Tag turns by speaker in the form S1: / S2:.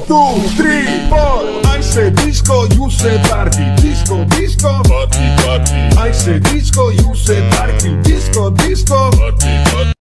S1: 2, 3, 4. I say disco, you say party. Disco, disco, party, party. I say disco, you say party. Disco, disco, party, party.